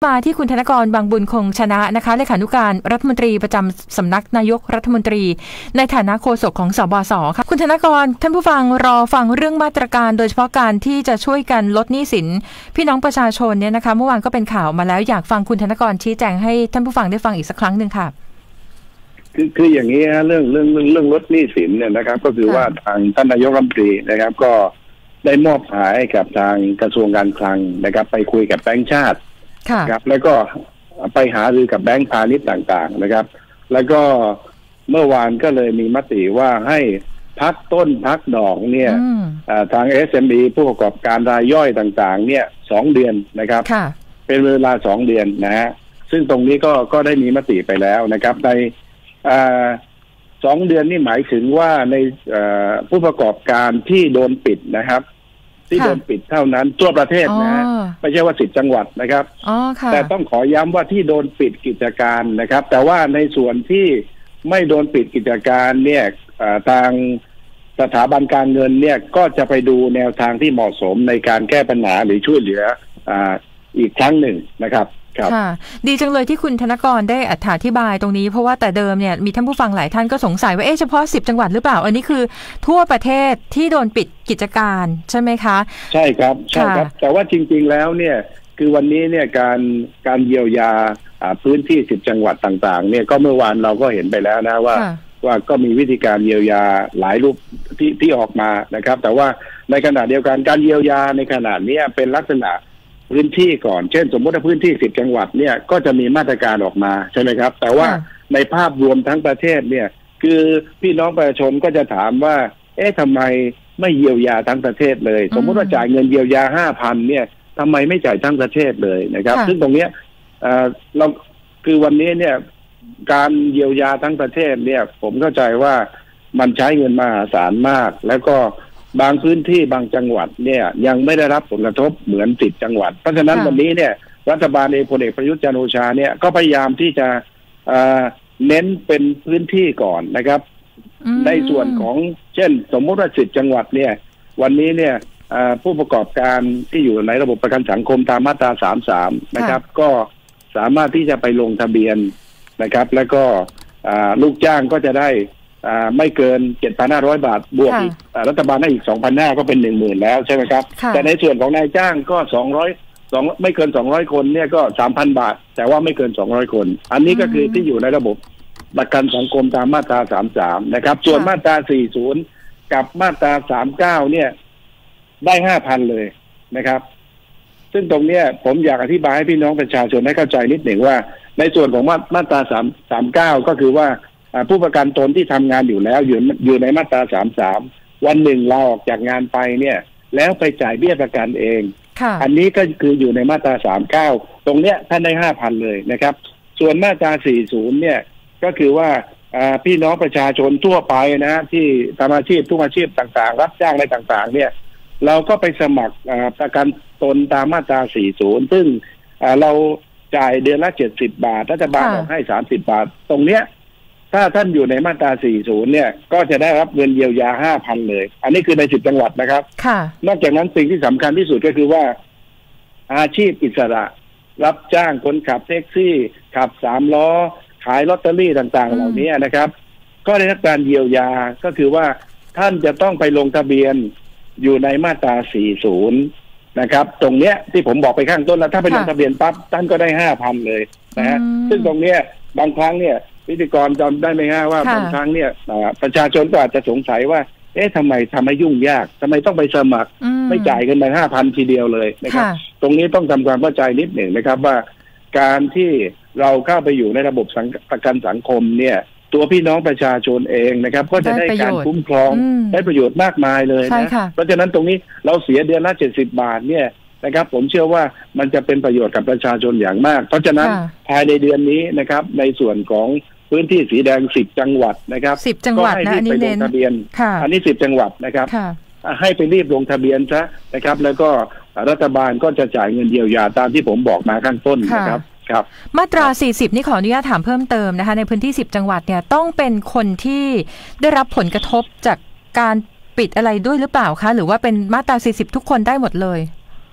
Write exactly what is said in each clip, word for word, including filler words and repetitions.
มาที่คุณธนกรบางบุญคงชนะนะคะเลขานุการรัฐมนตรีประจำสำนักนายกรัฐมนตรีในฐานะโฆษกของสบสค่ะคุณธนกรท่านผู้ฟังรอฟังเรื่องมาตรการโดยเฉพาะการที่จะช่วยกันลดหนี้สินพี่น้องประชาชนเนี่ยนะคะเมื่อวานก็เป็นข่าวมาแล้วอยากฟังคุณธนกรชี้แจงให้ท่านผู้ฟังได้ฟังอีกสักครั้งหนึ่งค่ะคือคืออย่างนี้ฮะเรื่องเรื่องเรื่องเรื่องลดหนี้สินเนี่ยนะครับก็คือว่าทางท่านนายกรัฐมนตรีนะครับก็ได้มอบหมายกับทางกระทรวงการคลังนะครับไปคุยกับแบงก์ชาติครับแล้วก็ไปหารือกับแบงก์พาณิชย์ต่างๆนะครับแล้วก็เมื่อวานก็เลยมีมติว่าให้พักต้นพักดอกเนี่ยทาง เอส เอ็ม อี ผู้ประกอบการรายย่อยต่างๆเนี่ยสองเดือนนะครับเป็นเวลาสองเดือนนะฮะซึ่งตรงนี้ก็ก็ได้มีมติไปแล้วนะครับในสองเดือนนี่หมายถึงว่าในผู้ประกอบการที่โดนปิดนะครับที่โดนปิดเท่านั้นทั่วประเทศนะฮะไม่ใช่ว่าสิบจังหวัดนะครับแต่ต้องขอย้ำว่าที่โดนปิดกิจการนะครับแต่ว่าในส่วนที่ไม่โดนปิดกิจการเนี่ยทางสถาบันการเงินเนี่ยก็จะไปดูแนวทางที่เหมาะสมในการแก้ปัญหาหรือช่วยเหลืออ่าอีกครั้งหนึ่งนะครับค่ะดีจังเลยที่คุณธนกรได้อธิบายตรงนี้เพราะว่าแต่เดิมเนี่ยมีท่านผู้ฟังหลายท่านก็สงสัยว่าเอ๊ะเฉพาะสิบจังหวัดหรือเปล่าอันนี้คือทั่วประเทศที่โดนปิดกิจการใช่ไหมคะใช่ครับใช่ครับแต่ว่าจริงๆแล้วเนี่ยคือวันนี้เนี่ยการการเยียวยาพื้นที่สิบจังหวัดต่างๆเนี่ยก็เมื่อวานเราก็เห็นไปแล้วนะว่าว่าก็มีวิธีการเยียวยาหลายรูปที่ที่ออกมานะครับแต่ว่าในขณะเดียวกันการเยียวยาในขณะนี้เป็นลักษณะพื้นที่ก่อนเช่นสมมติว่าพื้นที่สิบจังหวัดเนี่ยก็จะมีมาตรการออกมาใช่ไหมครับแต่ว่าในภาพรวมทั้งประเทศเนี่ยคือพี่น้องประชาชนก็จะถามว่าเอ๊ะทำไมไม่เยียวยาทั้งประเทศเลยสมมติว่าจ่ายเงินเยียวยาห้าพันเนี่ยทำไมไม่จ่ายทั้งประเทศเลยนะครับซึ่งตรงเนี้ยเราคือวันนี้เนี่ยการเยียวยาทั้งประเทศเนี่ยผมเข้าใจว่ามันใช้เงินมหาศาลมากแล้วก็บางพื้นที่บางจังหวัดเนี่ยยังไม่ได้รับผลกระทบเหมือนสิบจังหวัดเพราะฉะนั้นวันนี้เนี่ยรัฐบาลเองพลเอกประยุทธ์จันทร์โอชาเนี่ยก็พยายามที่จะเน้นเป็นพื้นที่ก่อนนะครับในส่วนของเช่นสมมติว่าสิบจังหวัดเนี่ยวันนี้เนี่ยผู้ประกอบการที่อยู่ในระบบประกันสังคมตามมาตราสามสิบสามนะครับก็สามารถที่จะไปลงทะเบียนนะครับแล้วก็ลูกจ้างก็จะได้ไม่เกิน เจ็ดพันห้าร้อย บาทบวกอีกรัฐบาลให้อีก สองพันห้าร้อย ก็เป็น หนึ่งหมื่น แล้วใช่ไหมครับแต่ในส่วนของนายจ้างก็สองร้อย สองไม่เกินสองร้อยคนเนี่ยก็ สามพัน บาทแต่ว่าไม่เกินสองร้อยคนอันนี้ก็คือที่อยู่ในระบบประกันสังคมตามมาตราสามสิบสามนะครับส่วนมาตราสี่สิบกับมาตราสามสิบเก้าเนี่ยได้ ห้าพัน เลยนะครับซึ่งตรงเนี้ยผมอยากอธิบายให้พี่น้องประชาชนให้เข้าใจนิดหนึ่งว่าในส่วนของมาตราสามสิบเก้าก็คือว่าผู้ประกันตนที่ทำงานอยู่แล้วอยู่อยู่ในมาตราสามสิบสามวันหนึ่งลาออกจากงานไปเนี่ยแล้วไปจ่ายเบี้ยประกันเองอันนี้ก็คืออยู่ในมาตราสามสิบเก้าตรงเนี้ยท่านได้ ห้าพัน เลยนะครับส่วนมาตราสี่สิบเนี่ยก็คือว่าพี่น้องประชาชนทั่วไปนะที่ทำอาชีพทุกอาชีพต่างๆรับจ้างอะไรต่างๆเนี่ยเราก็ไปสมัครประกันตนตามมาตราสี่สิบซึ่งเราจ่ายเดือนละเจ็ดสิบบาทรัฐบาลออกให้สามสิบบาทตรงเนี้ยถ้าท่านอยู่ในมาตราสี่สิบเนี่ยก็จะได้รับเงินเยียวยา ห้าพัน เลยอันนี้คือในสิบจังหวัดนะครับนอกจากนั้นสิ่งที่สำคัญที่สุดก็คือว่าอาชีพอิสระรับจ้างคนขับแท็กซี่ขับสามล้อขายลอตเตอรี่ต่างๆเหล่านี้นะครับก็ได้รับการเยียวยาก็คือว่าท่านจะต้องไปลงทะเบียนอยู่ในมาตราสี่สิบนะครับตรงเนี้ยที่ผมบอกไปข้างต้นแล้วถ้าไปลงทะเบียนปั๊บท่านก็ได้ ห้าพัน เลยนะฮะซึ่งตรงเนี้ยบางครั้งเนี่ยพิธีกรจำได้ไหมฮะว่าบางครั้งเนี่ยประชาชนก็อาจจะสงสัยว่าเอ๊ะทำไมทำให้ยุ่งยากทำไมต้องไปสมัครไม่จ่ายกันไป ห้าพัน ทีเดียวเลยนะครับตรงนี้ต้องทำความเข้าใจนิดหนึ่งนะครับว่าการที่เราเข้าไปอยู่ในระบบประกันสังคมเนี่ยตัวพี่น้องประชาชนเองนะครับก็จะได้การคุ้มครองได้ประโยชน์มากมายเลยนะเพราะฉะนั้นตรงนี้เราเสียเดือนละเจ็ดสิบบาทเนี่ยนะครับผมเชื่อว่ามันจะเป็นประโยชน์กับประชาชนอย่างมากเพราะฉะนั้นภายในเดือนนี้นะครับในส่วนของพื้นที่สีแดงสิบจังหวัดนะครับสิบจังหวัดนะอันนี้เน้นทะเบียนอันนี้สิบจังหวัดนะครับให้ไปรีบลงทะเบียนซะนะครับแล้วก็รัฐบาลก็จะจ่ายเงินเยียวยาตามที่ผมบอกมาข้างต้นนะครับครับมาตราสี่สิบนี่ขออนุญาตถามเพิ่มเติมนะคะในพื้นที่สิบจังหวัดเนี่ยต้องเป็นคนที่ได้รับผลกระทบจากการปิดอะไรด้วยหรือเปล่าคะหรือว่าเป็นมาตราสี่สิบทุกคนได้หมดเลย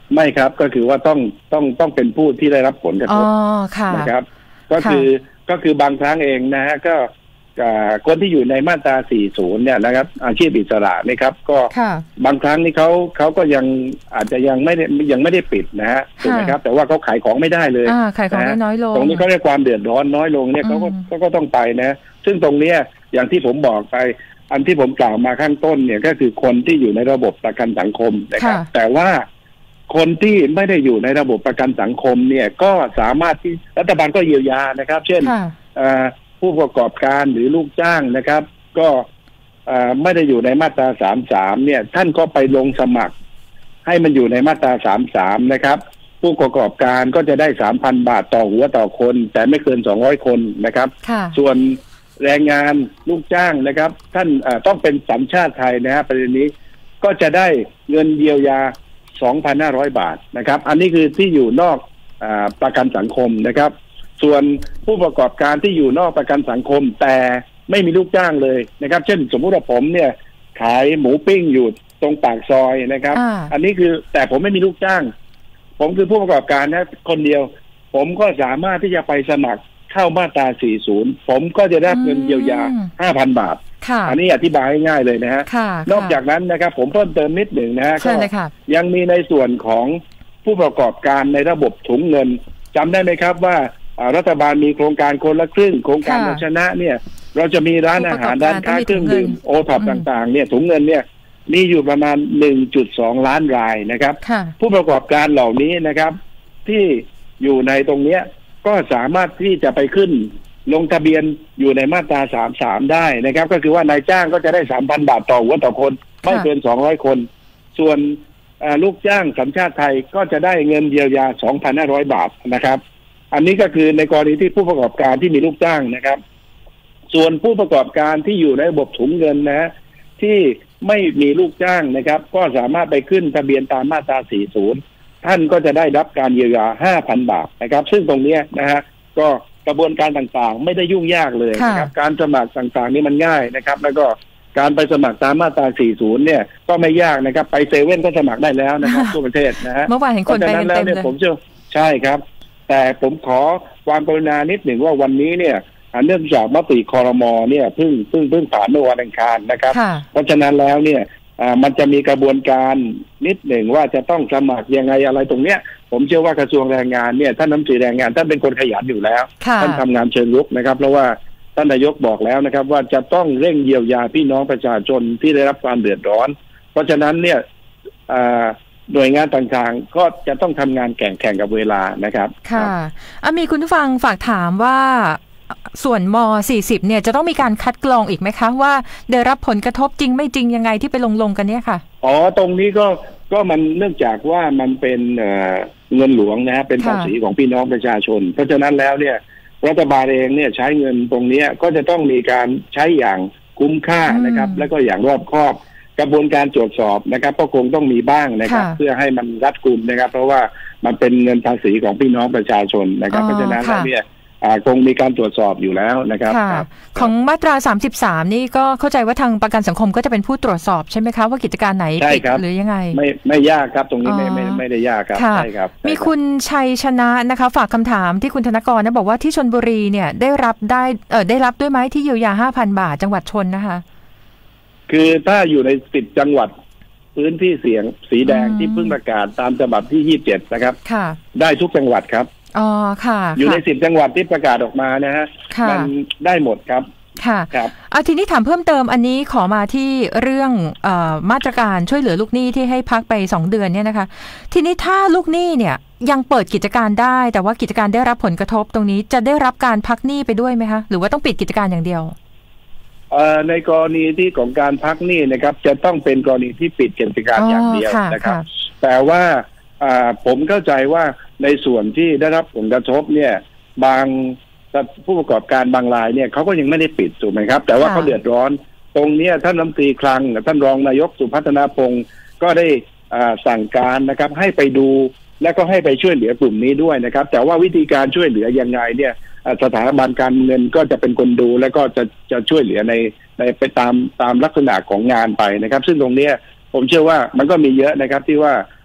ไม่ครับก็คือว่าต้องต้องต้องเป็นผู้ที่ได้รับผลกระทบนะครับก็คือก็คือบางครั้งเองนะฮะก็คนที่อยู่ในมาตราสี่สิบเนี่ยนะครับอาชีพอิสระนะครับก็บางครั้งนี่เขาเขาก็ยังอาจจะยังไม่ได้ยังไม่ได้ปิดนะฮะถูกไหมครับแต่ว่าเขาขายของไม่ได้เลยขายของได้น้อยลงตรงนี้เขาเรียกความเดือดร้อนน้อยลงเนี่ยเขาก็ก็ต้องไปนะซึ่งตรงเนี้ยอย่างที่ผมบอกไปอันที่ผมกล่าวมาข้างต้นเนี่ยก็คือคนที่อยู่ในระบบประกันสังคมนะครับแต่ว่าคนที่ไม่ได้อยู่ในระบบประกันสังคมเนี่ยก็สามารถที่รัฐบาลก็เยียวยานะครับเช่นผู้ประกอบการหรือลูกจ้างนะครับก็ไม่ได้อยู่ในมาตราสามสิบสามเนี่ยท่านก็ไปลงสมัครให้มันอยู่ในมาตราสามสิบสามนะครับผู้ประกอบการก็จะได้ สามพัน บาทต่อหัวต่อคนแต่ไม่เกินสองร้อยคนนะครับส่วนแรงงานลูกจ้างนะครับท่านต้องเป็นสัญชาติไทยนะฮะประเด็นนี้ก็จะได้เงินเยียวยา สองพันห้าร้อย บาทนะครับอันนี้คือที่อยู่นอกประกันสังคมนะครับส่วนผู้ประกอบการที่อยู่นอกประกันสังคมแต่ไม่มีลูกจ้างเลยนะครับเช่นสมมุติว่าผมเนี่ยขายหมูปิ้งอยู่ตรงปากซอยนะครับ อ, อันนี้คือแต่ผมไม่มีลูกจ้างผมคือผู้ประกอบการนะคนเดียวผมก็สามารถที่จะไปสมัครเข้ามาตราสี่สิบผมก็จะได้เงินเยียวยา ห้าพัน บาทอันนี้อธิบายง่ายๆเลยนะฮะนอกจากนั้นนะครับผมเพิ่มเติมนิดหนึ่งนะฮะก็ยังมีในส่วนของผู้ประกอบการในระบบถุงเงินจำได้ไหมครับว่ารัฐบาลมีโครงการคนละครึ่งโครงการเราชนะเนี่ยเราจะมีร้านอาหารร้านค้าเครื่องดื่มโอท็อปต่างๆเนี่ยถุงเงินเนี่ยมีอยู่ประมาณ หนึ่งจุดสอง ล้านรายนะครับผู้ประกอบการเหล่านี้นะครับที่อยู่ในตรงเนี้ยก็สามารถที่จะไปขึ้นลงทะเบียนอยู่ในมาตราสามสิบสามได้นะครับก็คือว่านายจ้างก็จะได้ สามพัน บาทต่อหัวต่อคนไม่เกินสองร้อยคนส่วนลูกจ้างสัญชาติไทยก็จะได้เงินเยียวยา สองพันห้าร้อย บาทนะครับอันนี้ก็คือในกรณีที่ผู้ประกอบการที่มีลูกจ้างนะครับส่วนผู้ประกอบการที่อยู่ในระบบถุงเงินนะฮะที่ไม่มีลูกจ้างนะครับก็สามารถไปขึ้นทะเบียนตามมาตราสี่สิบท่านก็จะได้รับการเยียวยา ห้าพัน บาทนะครับซึ่งตรงนี้นะฮะก็กระบวนการต่างๆไม่ได้ยุ่งยากเลยนะครับการสมัครต่างๆนี่มันง่ายนะครับแล้วก็การไปสมัครตามมาตราสี่สิบเนี่ยก็ไม่ยากนะครับไปเซเว่นก็สมัครได้แล้วนะครับทั่วประเทศนะฮะเมื่อวานเห็นคนไปเต็มเลยผมเชื่อใช่ครับแต่ผมขอความกรุณานิดหนึ่งว่าวันนี้เนี่ยเนื่องจากมติครม.เนี่ยเพิ่งเพิ่งเพิ่งผ่านเมื่อวันอังคารนะครับเพราะฉะนั้นแล้วเนี่ยมันจะมีกระบวนการนิดหนึ่งว่าจะต้องสมัครยังไงอะไรตรงเนี้ยผมเชื่อว่ากระทรวงแรงงานเนี่ยท่านรัฐมนตรีแรงงานท่านเป็นคนขยันอยู่แล้วท่านทำงานเชิงรุกนะครับเพราะว่าท่านนายกบอกแล้วนะครับว่าจะต้องเร่งเยียวยาพี่น้องประชาชนที่ได้รับความเดือดร้อนเพราะฉะนั้นเนี่ยหน่วยงานต่างๆก็จะต้องทำงานแข่งแข่งกับเวลานะครับค่ะมีคุณผู้ฟังฝากถามว่าส่วนม.สี่สิบเนี่ยจะต้องมีการคัดกรองอีกไหมคะว่าได้รับผลกระทบจริงไม่จริงยังไงที่ไปลงลงกันเนี่ยค่ะอ๋อตรงนี้ก็ก็มันเนื่องจากว่ามันเป็นเงินหลวงนะฮะเป็นภาษีของพี่น้องประชาชนเพราะฉะนั้นแล้วเนี่ยรัฐบาลเองเนี่ยใช้เงินตรงนี้ก็จะต้องมีการใช้อย่างคุ้มค่านะครับแล้วก็อย่างรอบคอบกระบวนการตรวจสอบนะครับก็คงต้องมีบ้างนะครับเพื่อให้มันรัดกุมนะครับเพราะว่ามันเป็นเงินภาษีของพี่น้องประชาชนนะครับเพราะฉะนั้นแล้วเนี่ยคงมีการตรวจสอบอยู่แล้วนะครับของมาตราสามสิบสามนี่ก็เข้าใจว่าทางประกันสังคมก็จะเป็นผู้ตรวจสอบใช่ไหมคะว่ากิจการไหนปิดหรือยังไงไม่ไม่ยากครับตรงนี้ไม่ไม่ไม่ได้ยากครับใช่ครับมีคุณชัยชนะนะคะฝากคำถามที่คุณธนกรนะบอกว่าที่ชลบุรีเนี่ยได้รับได้เออได้รับด้วยไหมที่เยียวยา ห้าพัน บาทจังหวัดชลนะคะคือถ้าอยู่ในสิบจังหวัดพื้นที่เสี่ยงสีแดงที่เพิ่งประกาศตามฉบับที่ยี่สิบเจ็ดนะครับได้ทุกจังหวัดครับอ๋อค่ะอยู่ในสิบจังหวัดที่ประกาศออกมานะฮะมันได้หมดครับค่ะครับเอาทีนี้ถามเพิ่มเติมอันนี้ขอมาที่เรื่องเอ่อมาตรการช่วยเหลือลูกหนี้ที่ให้พักไปสองเดือนเนี่ยนะคะทีนี้ถ้าลูกหนี้เนี่ยยังเปิดกิจการได้แต่ว่ากิจการได้รับผลกระทบตรงนี้จะได้รับการพักหนี้ไปด้วยไหมคะหรือว่าต้องปิดกิจการอย่างเดียวเอ่อในกรณีที่ของการพักหนี้นะครับจะต้องเป็นกรณีที่ปิดกิจการอย่างเดียวนะครับแต่ว่าผมเข้าใจว่าในส่วนที่ได้รับผลกระทบเนี่ยบางผู้ประกอบการบางรายเนี่ยเขาก็ยังไม่ได้ปิดถูกไหมครับแต่ว่าเขาเดือดร้อนตรงนี้ท่านรัฐมนตรีคลังท่านรองนายกสุพัฒนาพงศ์ก็ได้สั่งการนะครับให้ไปดูและก็ให้ไปช่วยเหลือกลุ่มนี้ด้วยนะครับแต่ว่าวิธีการช่วยเหลือยังไงเนี่ยสถาบันการเงินก็จะเป็นคนดูและก็จะจะช่วยเหลือในในไปตามตามลักษณะของงานไปนะครับซึ่งตรงนี้ผมเชื่อว่ามันก็มีเยอะนะครับที่ว่า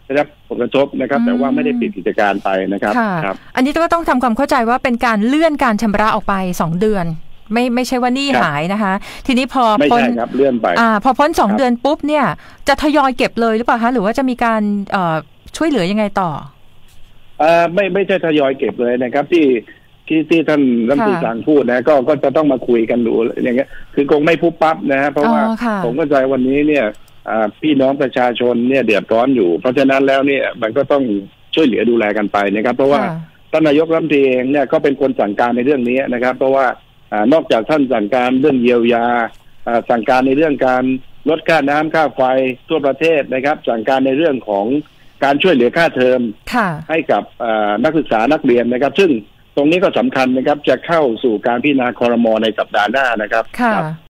ได้รับผลกระทบนะครับแต่ว่าไม่ได้ปิดกิจการไปนะครับครับอันนี้ก็ต้องทำความเข้าใจว่าเป็นการเลื่อนการชำระออกไปสองเดือนไม่ไม่ใช่ว่าหนี้หายนะคะทีนี้พอไม่ใช่ครับเลื่อนไปอ่าพอพ้นสองเดือนปุ๊บเนี่ยจะทยอยเก็บเลยหรือเปล่าคะหรือว่าจะมีการเอ่อช่วยเหลือยังไงต่ออ่าไม่ไม่ใช่ทยอยเก็บเลยนะครับที่ที่ที่ท่านรัฐมนตรีกลางพูดนะก็ก็จะต้องมาคุยกันดูอย่างเงี้ยคือคงไม่ปุ๊บปั๊บนะฮะเพราะว่าผมเข้าใจวันนี้เนี่ยพี่น้องประชาชนเนี่ยเดือดร้อนอยู่เพราะฉะนั้นแล้วเนี่ยมันก็ต้องช่วยเหลือดูแลกันไปนะครับเพราะว่าท่านนายกรัฐมนตรีเองเนี่ยก็เป็นคนสั่งการในเรื่องนี้นะครับเพราะว่านอกจากท่านสั่งการเรื่องเยียวยาสั่งการในเรื่องการลดค่าน้ำค่าไฟทั่วประเทศนะครับสั่งการในเรื่องของการช่วยเหลือค่าเทอมให้กับนักศึกษานักเรียนนะครับซึ่งตรงนี้ก็สำคัญนะครับจะเข้าสู่การพิจารณาครม.ในสัปดาห์หน้านะครับ